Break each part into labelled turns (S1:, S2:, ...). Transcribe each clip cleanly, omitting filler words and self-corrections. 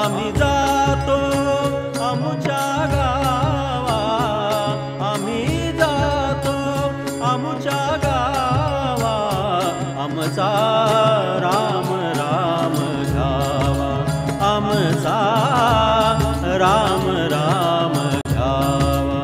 S1: आम्ही जातो आमच्या गावा, आम्ही जातो आमच्या गावा, आमचा राम राम घ्यावा, आमचा राम राम घ्यावा.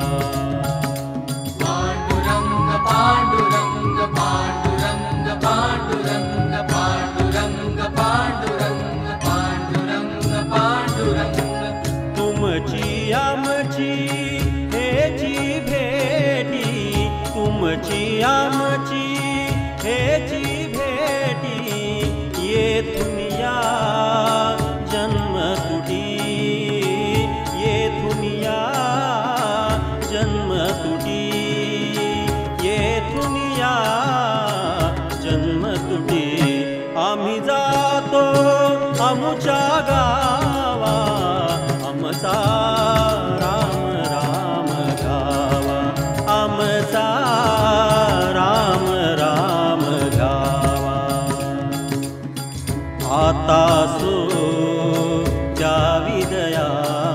S2: पांडुरंग पांडुरंग पांडुरंग पांडुरंग पांडुरंग पांडुरंग पांडुरंग पांडुरंग.
S1: तुमची आमची हेची भेटी, तुमची आमची हेची भेटी, येथून या जन्म तुटी, येथून या जन्म तुटी, येथून या जन्म तुटी. आम्ही जातो आमच्या गावा, आमचा राम राम घ्यावा, आमचा राम राम घ्यावा. आता सो द्यावी दया,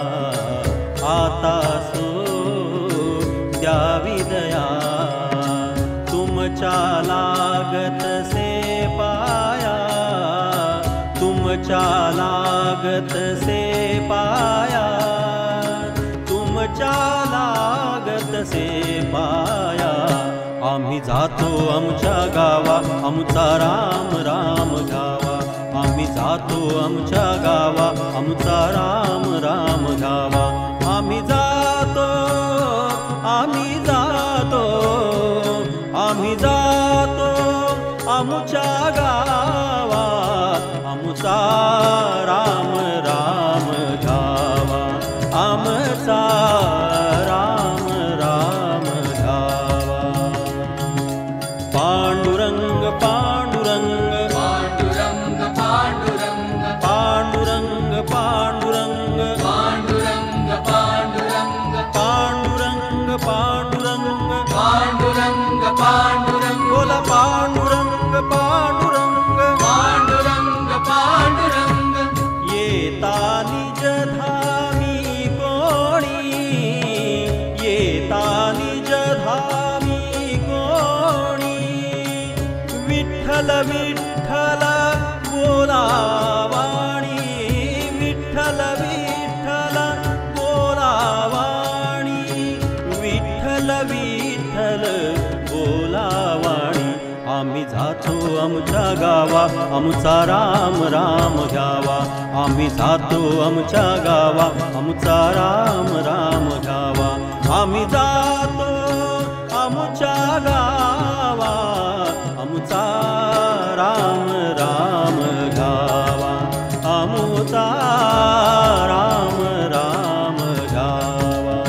S1: आता सो द्यावी दया, तुमच्या लागत से पाया, तुमच्या लागत से पाया, तुमच्या लागत से पाया. आम्ही जातो आमच्या गावा, आमचा राम राम घ्यावा, आम्ही जातो आमच्या गावा, आमचा राम राम घ्यावा. आम्ही जातो, आम्ही जातो, आम्ही जातो आमच्या गावा, आमचा राम राम घ्यावा, आमचा राम राम घ्यावा. पांडुरंग पांडुरंग
S2: पांडुरंग पांडुरंग
S1: पांडुरंग पांडुरंग
S2: पांडुरंग पांडुरंग
S1: पांडुरंग पांडुरंग
S2: पांडुरंग पांडुरंग.
S1: बोला पांडुरंग पांडुरंग
S2: पांडुरंग पांडुरंग.
S1: येता निज धामी कोणी, येता निज धामी कोणी, विठ्ठल विठ्ठल बोलावाणी, विठ्ठल विठ्ठल बोलावाणी, विठ्ठल विठ्ठल बोलावाणी. आम्ही जातो आमच्या गावा, आमचा राम राम घ्यावा, आम्ही जातो आमच्या गावा, आमचा राम राम घ्यावा. आम्ही जातो आमच्या गावा, आमचा राम राम घ्यावा, आमचा राम राम घ्यावा.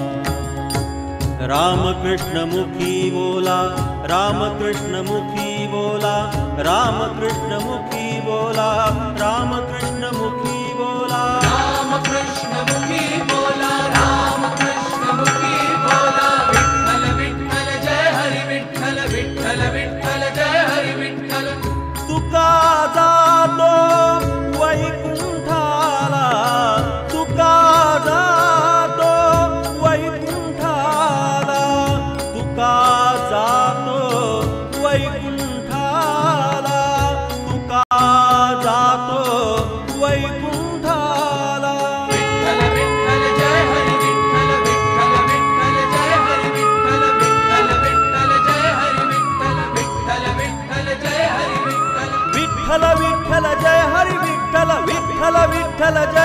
S1: रामकृष्ण मुखी बोला, रामकृष्ण मुखी बोला, रामकृष्ण मुखी बोला, रामकृष्ण मुखी बोला,
S2: रामकृष्ण मुखी बोला, रामकृष्ण मुखी बोला. विठ्ठल विठ्ठल जय हरी विठ्ठल, विठ्ठल विठ्ठल जय हरी विठ्ठल.
S1: तुका जातो वैकुंठाला, तुका जातो वैकुंठाला, तुका जातो वैकुंठाला, तुका जातो वैकुंठाला.
S2: विठ्ठल विठ्ठल जय हरी विठ्ठल, विठ्ठल विठ्ठल जय हरी विठ्ठल, विठ्ठल विठ्ठल जय हरी विठ्ठल, विठ्ठल विठ्ठल जय हरी विठ्ठल.
S1: विठ्ठल विठ्ठल जय हरी विठ्ठल, विठ्ठल विठ्ठल जय